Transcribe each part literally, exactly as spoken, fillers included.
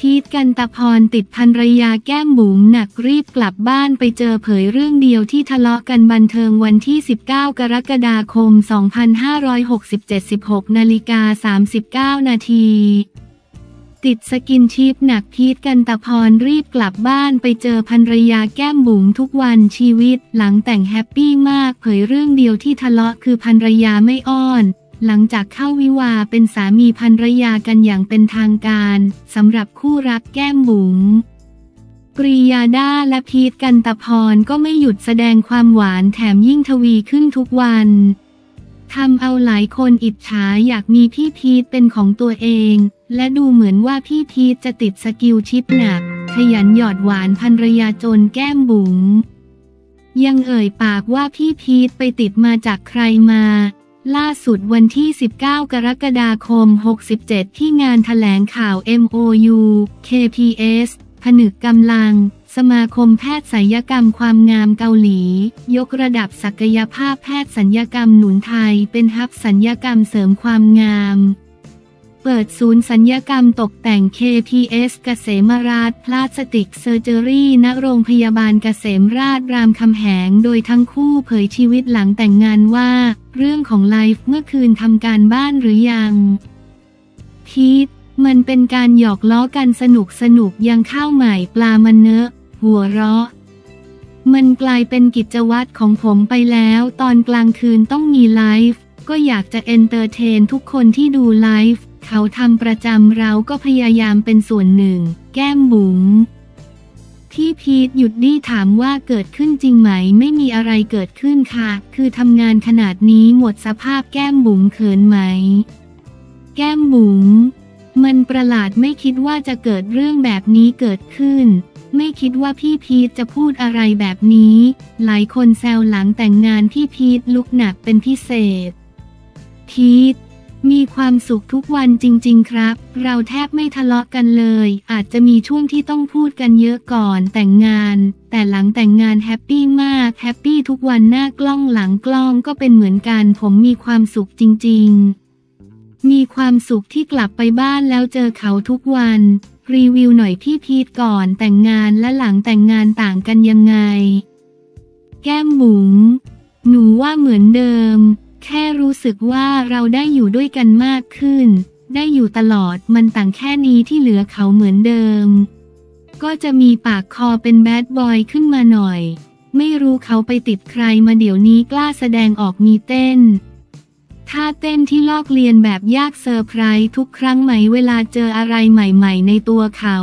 พีท กันตพรติดภรรยาแก้มบุ๋มหนักรีบกลับบ้านไปเจอเผยเรื่องเดียวที่ทะเลาะกันบันเทิงวันที่สิบเก้ากรกฎาคมสองพันห้าร้อยหกสิบเจ็ด สิบหกนาฬิกาสามสิบเก้านาทีติดสกินชิปหนักพีท กันตพรรีบกลับบ้านไปเจอภรรยาแก้มบุ๋มทุกวันชีวิตหลังแต่งแฮปปี้มากเผยเรื่องเดียวที่ทะเลาะคือภรรยาไม่อ้อนหลังจากเข้าวิวาห์เป็นสามีภรรยากันอย่างเป็นทางการสำหรับคู่รักแก้มบุ๋มปรียาดาและพีท กันตพรก็ไม่หยุดแสดงความหวานแถมยิ่งทวีขึ้นทุกวันทำเอาหลายคนอิจฉาอยากมีพี่พีทเป็นของตัวเองและดูเหมือนว่าพี่พีทจะติดสกิลชิปหนักขยันหยอดหวานภรรยาจนแก้มบุ๋มยังเอ่ยปากว่าพี่พีทไปติดมาจากใครมาล่าสุดวันที่สิบเก้ากรกฎาคมหกสิบเจ็ดที่งานแถลงข่าว เอ็ม โอ ยู เค พี เอส ผนึกกำลังสมาคมแพทย์ศัลยกรรมความงามเกาหลียกระดับศักยภาพแพทย์ศัลยกรรมหนุนไทยเป็นฮับศัลยกรรมเสริมความงามเปิดศูนย์ศัลยกรรมตกแต่ง เค พี เอส เกษมราษฎร์พลาสติกเซอร์เจอรี่ณโรงพยาบาลเกษมราษฎร์รามคำแหงโดยทั้งคู่เผยชีวิตหลังแต่งงานว่าเรื่องของไลฟ์เมื่อคืนทำการบ้านหรือยังพีทมันเป็นการหยอกล้อกันสนุกสนุกยังข้าวใหม่ปลามันเนอะหัวเราะมันกลายเป็นกิจวัตรของผมไปแล้วตอนกลางคืนต้องมีไลฟ์ก็อยากจะเอนเตอร์เทนทุกคนที่ดูไลฟ์เขาทำประจำเราก็พยายามเป็นส่วนหนึ่งแก้มบุ๋มพี่พีทหยุดดี้ถามว่าเกิดขึ้นจริงไหมไม่มีอะไรเกิดขึ้นค่ะคือทำงานขนาดนี้หมดสภาพแก้มบุ๋มเขินไหมแก้มบุ๋มมันประหลาดไม่คิดว่าจะเกิดเรื่องแบบนี้เกิดขึ้นไม่คิดว่าพี่พีทจะพูดอะไรแบบนี้หลายคนแซวหลังแต่งงานพี่พีทลุคหนักเป็นพิเศษพีทมีความสุขทุกวันจริงๆครับเราแทบไม่ทะเลาะกันเลยอาจจะมีช่วงที่ต้องพูดกันเยอะก่อนแต่งงานแต่หลังแต่งงานแฮปปี้มากแฮปปี้ทุกวันหน้ากล้องหลังกล้องก็เป็นเหมือนกันผมมีความสุขจริงๆมีความสุขที่กลับไปบ้านแล้วเจอเขาทุกวันรีวิวหน่อยพี่พีทก่อนแต่งงานและหลังแต่งงานต่างกันยังไงแก้มบุ๋มหนูว่าเหมือนเดิมแค่รู้สึกว่าเราได้อยู่ด้วยกันมากขึ้นได้อยู่ตลอดมันต่างแค่นี้ที่เหลือเขาเหมือนเดิมก็จะมีปากคอเป็นแบดบอยขึ้นมาหน่อยไม่รู้เขาไปติดใครมาเดี๋ยวนี้กล้าแสดงออกมีเต้นท่าเต้นที่ลอกเลียนแบบยากเซอร์ไพรส์ทุกครั้งไหมเวลาเจออะไรใหม่ๆในตัวเขา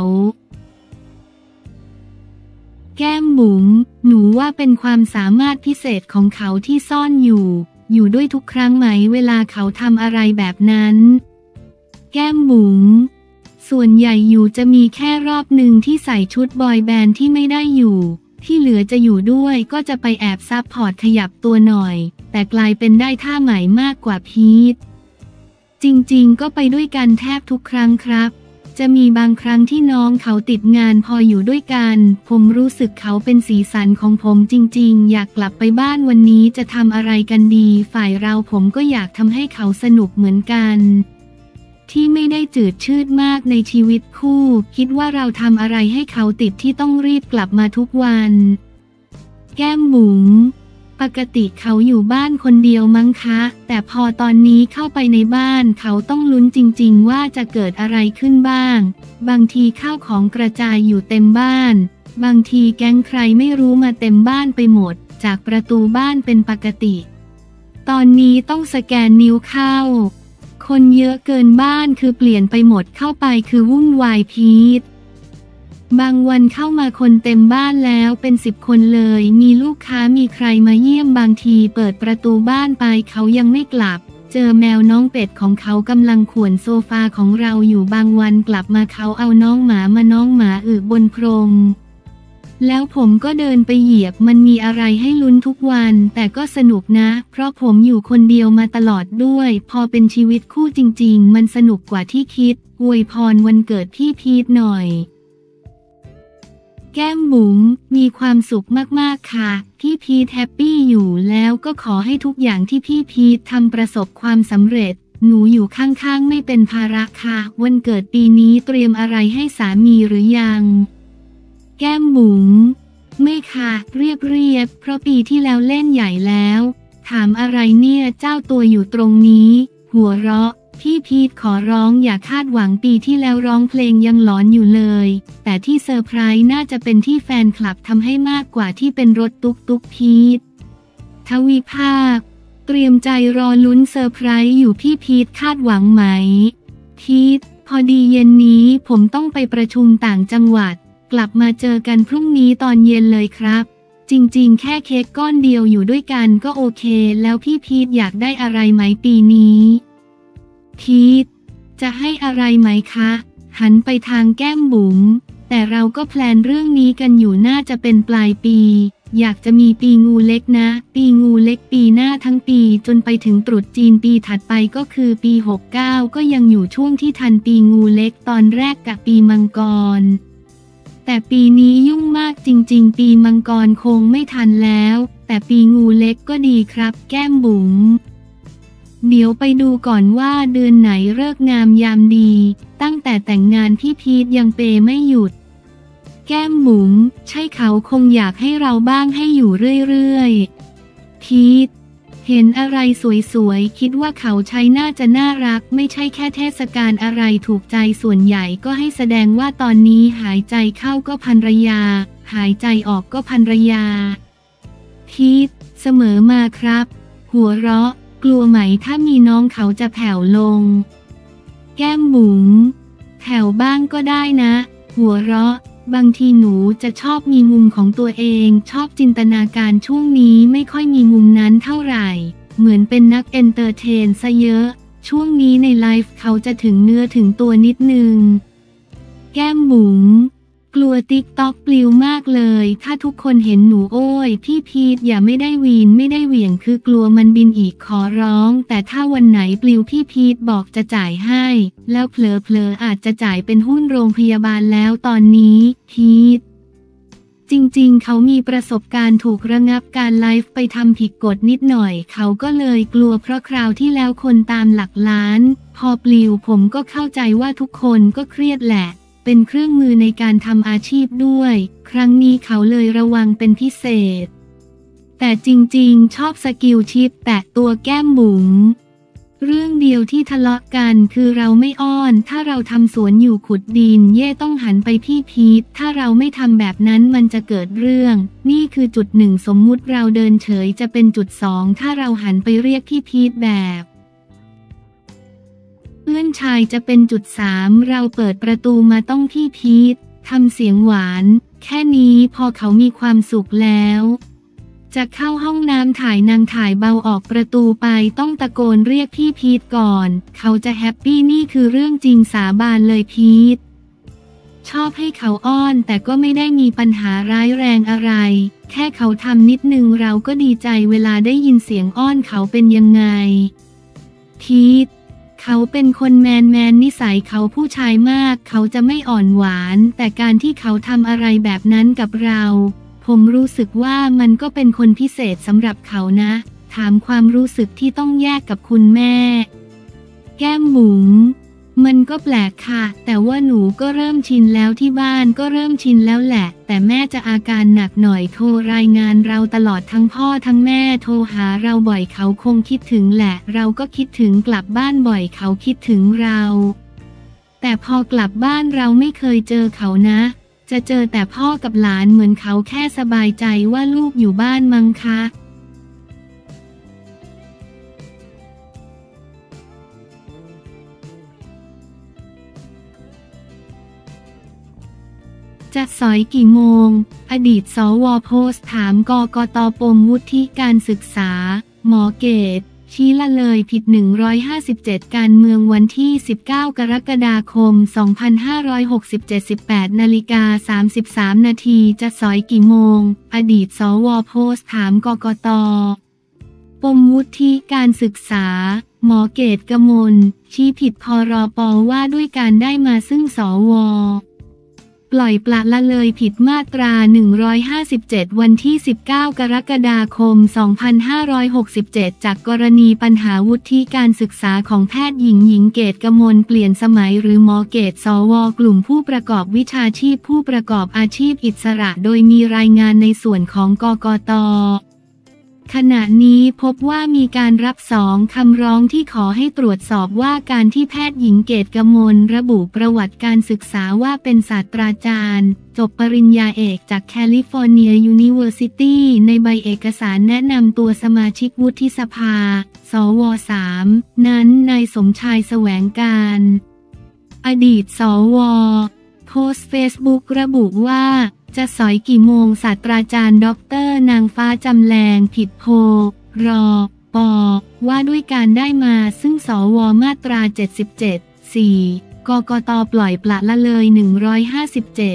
แก้มบุ๋มหนูว่าเป็นความสามารถพิเศษของเขาที่ซ่อนอยู่อยู่ด้วยทุกครั้งไหมเวลาเขาทำอะไรแบบนั้นแก้มบุ๋มส่วนใหญ่อยู่จะมีแค่รอบหนึ่งที่ใส่ชุดบอยแบนด์ที่ไม่ได้อยู่ที่เหลือจะอยู่ด้วยก็จะไปแอบซับพอร์ตขยับตัวหน่อยแต่กลายเป็นได้ท่าใหม่มากกว่าพีทจริงๆก็ไปด้วยกันแทบทุกครั้งครับจะมีบางครั้งที่น้องเขาติดงานพออยู่ด้วยกันผมรู้สึกเขาเป็นสีสันของผมจริงๆอยากกลับไปบ้านวันนี้จะทำอะไรกันดีฝ่ายเราผมก็อยากทำให้เขาสนุกเหมือนกันที่ไม่ได้จืดชืดมากในชีวิตคู่คิดว่าเราทำอะไรให้เขาติดที่ต้องรีบกลับมาทุกวันแก้มบุ๋มปกติเขาอยู่บ้านคนเดียวมั้งคะแต่พอตอนนี้เข้าไปในบ้านเขาต้องลุ้นจริงๆว่าจะเกิดอะไรขึ้นบ้างบางทีข้าวของกระจายอยู่เต็มบ้านบางทีแก๊งใครไม่รู้มาเต็มบ้านไปหมดจากประตูบ้านเป็นปกติตอนนี้ต้องสแกนนิ้วเข้าคนเยอะเกินบ้านคือเปลี่ยนไปหมดเข้าไปคือวุ่นวายพีทบางวันเข้ามาคนเต็มบ้านแล้วเป็นสิบคนเลยมีลูกค้ามีใครมาเยี่ยมบางทีเปิดประตูบ้านไปเขายังไม่กลับเจอแมวน้องเป็ดของเขากำลังข่วนโซฟาของเราอยู่บางวันกลับมาเขาเอาน้องหมามาน้องหมาอึบนพรมแล้วผมก็เดินไปเหยียบมันมีอะไรให้ลุ้นทุกวันแต่ก็สนุกนะเพราะผมอยู่คนเดียวมาตลอดด้วยพอเป็นชีวิตคู่จริงๆมันสนุกกว่าที่คิดอวยพรวันเกิดพี่พีทหน่อยแก้มบุ๋มมีความสุขมากๆค่ะพี่พีทแฮปปี้อยู่แล้วก็ขอให้ทุกอย่างที่พี่พีททำประสบความสำเร็จหนูอยู่ข้างๆไม่เป็นภาระค่ะวันเกิดปีนี้เตรียมอะไรให้สามีหรือยังแก้มบุ๋มไม่ค่ะเรียบเรียบเพราะปีที่แล้วเล่นใหญ่แล้วถามอะไรเนี่ยเจ้าตัวอยู่ตรงนี้หัวเราะพี่พีทขอร้องอย่าคาดหวังปีที่แล้วร้องเพลงยังหลอนอยู่เลยแต่ที่เซอร์ไพรส์น่าจะเป็นที่แฟนคลับทำให้มากกว่าที่เป็นรถตุ๊กตุ๊กพีททวีภาคเตรียมใจรอลุ้นเซอร์ไพรส์อยู่พี่พีทคาดหวังไหมพีทพอดีเย็นนี้ผมต้องไปประชุมต่างจังหวัดกลับมาเจอกันพรุ่งนี้ตอนเย็นเลยครับจริงๆแค่เค้กก้อนเดียวอยู่ด้วยกันก็โอเคแล้วพี่พีทอยากได้อะไรไหมปีนี้พีทจะให้อะไรไหมคะหันไปทางแก้มบุ๋มแต่เราก็แพลนเรื่องนี้กันอยู่น่าจะเป็นปลายปีอยากจะมีปีงูเล็กนะปีงูเล็กปีหน้าทั้งปีจนไปถึงตรุษจีนปีถัดไปก็คือปีหกสิบเก้าก็ยังอยู่ช่วงที่ทันปีงูเล็กตอนแรกกับปีมังกรแต่ปีนี้ยุ่งมากจริงๆปีมังกรคงไม่ทันแล้วแต่ปีงูเล็กก็ดีครับแก้มบุ๋มเดี๋ยวไปดูก่อนว่าเดือนไหนฤกษ์งามยามดีตั้งแต่แต่งงานพี่พีทยังเปย์ไม่หยุดแก้มบุ๋มใช่เขาคงอยากให้เราบ้างให้อยู่เรื่อยๆพีทเห็นอะไรสวยๆคิดว่าเขาใช้น่าจะน่ารักไม่ใช่แค่เทศกาลอะไรถูกใจส่วนใหญ่ก็ให้แสดงว่าตอนนี้หายใจเข้าก็ภรรยาหายใจออกก็ภรรยาพีทเสมอมาครับหัวเราะกลัวไหมถ้ามีน้องเขาจะแผ่วลงแก้มบุ๋มแผ่วบ้างก็ได้นะหัวเราะบางทีหนูจะชอบมีมุมของตัวเองชอบจินตนาการช่วงนี้ไม่ค่อยมีมุมนั้นเท่าไหร่เหมือนเป็นนักเอนเตอร์เทนซะเยอะช่วงนี้ในไลฟ์เขาจะถึงเนื้อถึงตัวนิดนึงแก้มบุ๋มกลัวติ๊กต็อกปลิวมากเลยถ้าทุกคนเห็นหนูโอ้ยพี่พีทอย่าไม่ได้วีนไม่ได้เหวี่ยงคือกลัวมันบินอีกขอร้องแต่ถ้าวันไหนปลิวพี่พีทบอกจะจ่ายให้แล้วเผลอๆอาจจะจ่ายเป็นหุ้นโรงพยาบาลแล้วตอนนี้พีทจริงๆเขามีประสบการณ์ถูกระงับการไลฟ์ไปทำผิดกฎนิดหน่อยเขาก็เลยกลัวเพราะคราวที่แล้วคนตามหลักล้านพอปลิวผมก็เข้าใจว่าทุกคนก็เครียดแหละเป็นเครื่องมือในการทำอาชีพด้วยครั้งนี้เขาเลยระวังเป็นพิเศษแต่จริงๆชอบสกิลชิปแตะตัวแก้มบุ๋มเรื่องเดียวที่ทะเลาะกันคือเราไม่อ้อนถ้าเราทำสวนอยู่ขุดดินเย่ต้องหันไปพี่พีทถ้าเราไม่ทำแบบนั้นมันจะเกิดเรื่องนี่คือจุดหนึ่งสมมุติเราเดินเฉยจะเป็นจุดสองถ้าเราหันไปเรียกพี่พีทแบบเพื่อนชายจะเป็นจุดสามเราเปิดประตูมาต้องพี่พีททำเสียงหวานแค่นี้พอเขามีความสุขแล้วจะเข้าห้องน้ำถ่ายนางถ่ายเบาออกประตูไปต้องตะโกนเรียกพี่พีทก่อนเขาจะแฮปปี้นี่คือเรื่องจริงสาบานเลยพีทชอบให้เขาอ้อนแต่ก็ไม่ได้มีปัญหาร้ายแรงอะไรแค่เขาทำนิดนึงเราก็ดีใจเวลาได้ยินเสียงอ้อนเขาเป็นยังไงพีทเขาเป็นคนแมนแมนนิสัยเขาผู้ชายมากเขาจะไม่อ่อนหวานแต่การที่เขาทำอะไรแบบนั้นกับเราผมรู้สึกว่ามันก็เป็นคนพิเศษสำหรับเขานะถามความรู้สึกที่ต้องแยกกับคุณแม่แก้มบุ๋มมันก็แปลกค่ะแต่ว่าหนูก็เริ่มชินแล้วที่บ้านก็เริ่มชินแล้วแหละแต่แม่จะอาการหนักหน่อยโทรรายงานเราตลอดทั้งพ่อทั้งแม่โทรหาเราบ่อยเขาคงคิดถึงแหละเราก็คิดถึงกลับบ้านบ่อยเขาคิดถึงเราแต่พอกลับบ้านเราไม่เคยเจอเขานะจะเจอแต่พ่อกับหลานเหมือนเขาแค่สบายใจว่าลูกอยู่บ้านมั้งคะจะสอยกี่โมงอดีตสวโพสต์ถามกกต.ปมวุฒิการศึกษาหมอเกตชี้ละเลยผิดหนึ่งร้อยห้าสิบเจ็ดการเมืองวันที่สิบเก้ากรกฎาคมสองพันห้าร้อยหกสิบเจ็ด สิบแปดนาฬิกาสามสิบสามนาทีจะสอยกี่โมงอดีตสวโพสต์ถามกกต.ปมวุฒิการศึกษาหมอเกตกมลชี้ผิดพรป.ว่าด้วยการได้มาซึ่งสวปล่อยปละละเลยผิดมาตราหนึ่งร้อยห้าสิบเจ็ดวันที่สิบเก้ากรกฎาคมสองพันห้าร้อยหกสิบเจ็ดจากกรณีปัญหาวุฒิการศึกษาของแพทย์หญิงหญิงเกตกมลเปลี่ยนสมัยหรือหมอเกตสวกลุ่มผู้ประกอบวิชาชีพผู้ประกอบอาชีพอิสระโดยมีรายงานในส่วนของกกต.ขณะนี้พบว่ามีการรับสองคำร้องที่ขอให้ตรวจสอบว่าการที่แพทย์หญิงเกตกมลระบุประวัติการศึกษาว่าเป็นศาสตราจารย์จบปริญญาเอกจากแคลิฟอร์เนียยูนิเวอร์ซิตี้ในใบเอกสารแนะนำตัวสมาชิกวุฒิสภาสวสามนั้นนายสมชายแสวงการอดีตสวโพสต์เฟซบุ๊กระบุว่าจะสอยกี่โมงศาสตราจารย์ด็อกเตอร์นางฟ้าจำแรงผิดโพรอปอว่าด้วยการได้มาซึ่งสวมาตราเจ็ดสิบเจ็ด สี่ กกต.ปล่อยปละละเลยหนึ่งร้อยห้าสิบเจ็ด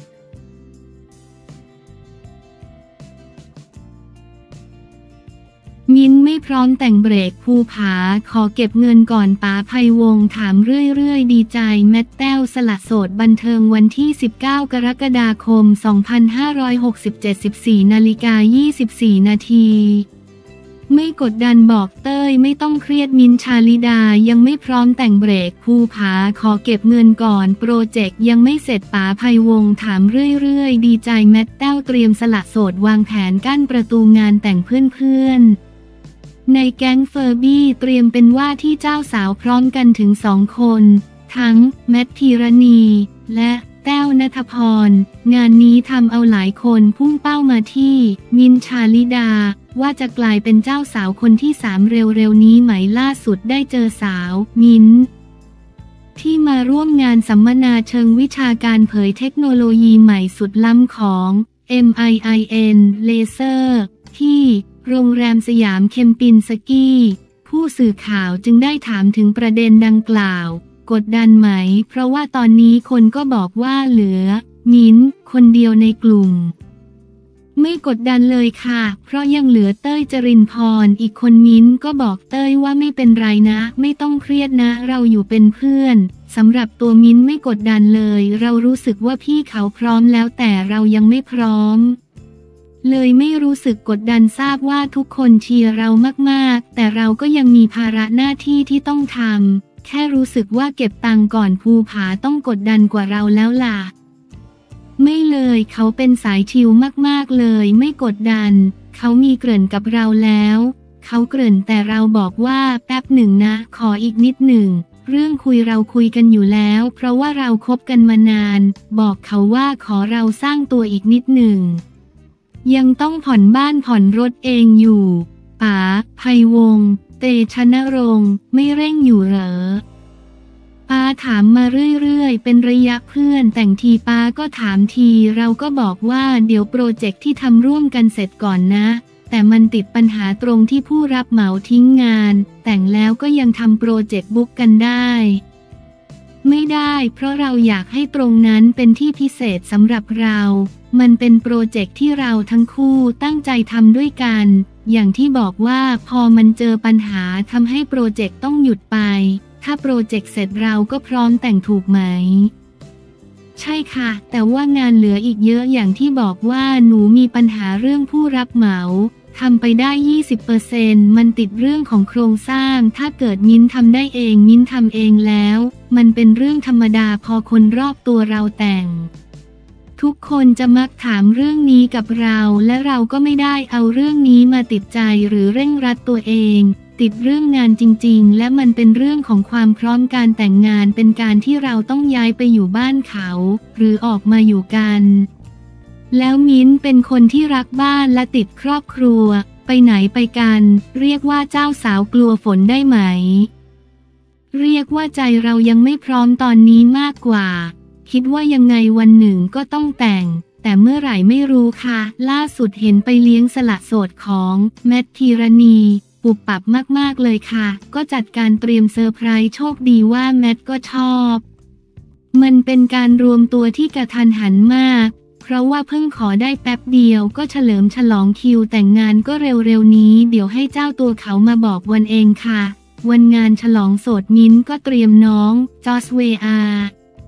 มิ้นไม่พร้อมแต่งเบรกภูผาขอเก็บเงินก่อนป๋าไพวงศ์ถามเรื่อยๆดีใจแมตแต้วสละโสดบันเทิงวันที่สิบเก้ากรกฎาคมสองพันห้าร้อยหกสิบเจ็ด สิบสี่นาฬิกายี่สิบสี่นาทีไม่กดดันบอกเต้ยไม่ต้องเครียดมิ้นชาลิดายังไม่พร้อมแต่งเบรกภูผาขอเก็บเงินก่อนโปรเจกต์ยังไม่เสร็จป๋าไพวงศ์ถามเรื่อยๆดีใจแมตแต้วเตรียมสละโสดวางแผนกั้นประตูงานแต่งเพื่อนๆในแก๊งเฟอร์บี้เตรียมเป็นว่าที่เจ้าสาวพร้อมกันถึงสองคนทั้งแมทพีรณีและแต้วณัฐพร งานนี้ทำเอาหลายคนพุ่งเป้ามาที่มินท์ชาลิดาว่าจะกลายเป็นเจ้าสาวคนที่สามเร็วๆนี้ไหมล่าสุดได้เจอสาวมินท์ที่มาร่วมงานสัมมนาเชิงวิชาการเผยเทคโนโลยีใหม่สุดล้ำของ เอ็ม ไอ ไอ เอ็น Laser ที่โรงแรมสยามเคมปินสกี้ผู้สื่อข่าวจึงได้ถามถึงประเด็นดังกล่าวกดดันไหมเพราะว่าตอนนี้คนก็บอกว่าเหลือมิ้นท์คนเดียวในกลุ่มไม่กดดันเลยค่ะเพราะยังเหลือเต้ยจรินพรอีกคนมิ้นท์ก็บอกเต้ยว่าไม่เป็นไรนะไม่ต้องเครียดนะเราอยู่เป็นเพื่อนสำหรับตัวมิ้นท์ไม่กดดันเลยเรารู้สึกว่าพี่เขาพร้อมแล้วแต่เรายังไม่พร้อมเลยไม่รู้สึกกดดันทราบว่าทุกคนเชียร์เรามากๆแต่เราก็ยังมีภาระหน้าที่ที่ต้องทำแค่รู้สึกว่าเก็บตังค์ก่อนภูผาต้องกดดันกว่าเราแล้วล่ะไม่เลยเขาเป็นสายชิลมากๆเลยไม่กดดันเขามีเกริ่นกับเราแล้วเขาเกริ่นแต่เราบอกว่าแป๊บหนึ่งนะขออีกนิดหนึ่งเรื่องคุยเราคุยกันอยู่แล้วเพราะว่าเราคบกันมานานบอกเขาว่าขอเราสร้างตัวอีกนิดหนึ่งยังต้องผ่อนบ้านผ่อนรถเองอยู่ป๋าไพวงศ์เตชะนรงค์ไม่เร่งอยู่เหรอป้าถามมาเรื่อยๆเป็นระยะเพื่อนแต่งทีป้าก็ถามทีเราก็บอกว่าเดี๋ยวโปรเจกต์ที่ทำร่วมกันเสร็จก่อนนะแต่มันติดปัญหาตรงที่ผู้รับเหมาทิ้งงานแต่งแล้วก็ยังทำโปรเจกต์บุ๊กกันได้ไม่ได้เพราะเราอยากให้ตรงนั้นเป็นที่พิเศษสำหรับเรามันเป็นโปรเจกต์ที่เราทั้งคู่ตั้งใจทำด้วยกันอย่างที่บอกว่าพอมันเจอปัญหาทำให้โปรเจกต์ต้องหยุดไปถ้าโปรเจกต์เสร็จเราก็พร้อมแต่งถูกไหมใช่ค่ะแต่ว่างานเหลืออีกเยอะอย่างที่บอกว่าหนูมีปัญหาเรื่องผู้รับเหมาทำไปได้ ยี่สิบเปอร์เซ็นต์ มันติดเรื่องของโครงสร้างถ้าเกิดมิ้นทำได้เองมิ้นทำเองแล้วมันเป็นเรื่องธรรมดาพอคนรอบตัวเราแต่งทุกคนจะมักถามเรื่องนี้กับเราและเราก็ไม่ได้เอาเรื่องนี้มาติดใจหรือเร่งรัดตัวเองติดเรื่องงานจริงๆและมันเป็นเรื่องของความพร้อมการแต่งงานเป็นการที่เราต้องย้ายไปอยู่บ้านเขาหรือออกมาอยู่กันแล้วมิ้นเป็นคนที่รักบ้านและติดครอบครัวไปไหนไปกันเรียกว่าเจ้าสาวกลัวฝนได้ไหมเรียกว่าใจเรายังไม่พร้อมตอนนี้มากกว่าคิดว่ายังไงวันหนึ่งก็ต้องแต่งแต่เมื่อไหร่ไม่รู้ค่ะล่าสุดเห็นไปเลี้ยงสละโสดของแมทธีรณีปุบปับมากๆเลยค่ะก็จัดการเตรียมเซอร์ไพรส์โชคดีว่าแมทก็ชอบมันเป็นการรวมตัวที่กระทันหันมากเพราะว่าเพิ่งขอได้แป๊บเดียวก็เฉลิมฉลองคิวแต่งงานก็เร็วๆนี้เดี๋ยวให้เจ้าตัวเขามาบอกวันเองค่ะวันงานฉลองโสดมิ้นก็เตรียมน้องจอสเวอา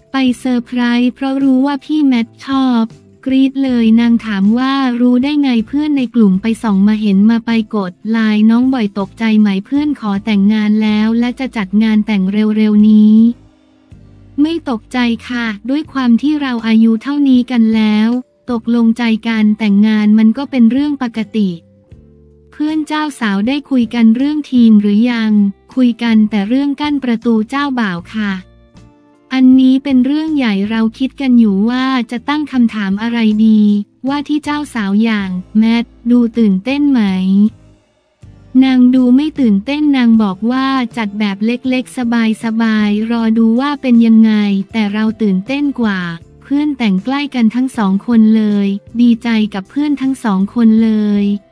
ไปเซอร์ไพรส์เพราะรู้ว่าพี่แมทชอบกรี๊ดเลยนางถามว่ารู้ได้ไงเพื่อนในกลุ่มไปส่องมาเห็นมาไปกดไลน์น้องบ่อยตกใจไหมเพื่อนขอแต่งงานแล้วและจะจัดงานแต่งเร็วๆนี้ไม่ตกใจค่ะด้วยความที่เราอายุเท่านี้กันแล้วตกลงใจการแต่งงานมันก็เป็นเรื่องปกติเพื่อนเจ้าสาวได้คุยกันเรื่องทีมหรือยังคุยกันแต่เรื่องกั้นประตูเจ้าบ่าวค่ะอันนี้เป็นเรื่องใหญ่เราคิดกันอยู่ว่าจะตั้งคำถามอะไรดีว่าที่เจ้าสาวอย่างแมทดูตื่นเต้นไหมนางดูไม่ตื่นเต้นนางบอกว่าจัดแบบเล็กๆสบายๆรอดูว่าเป็นยังไงแต่เราตื่นเต้นกว่าเพื่อนแต่งใกล้กันทั้งสองคนเลยดีใจกับเพื่อนทั้งสองคนเลย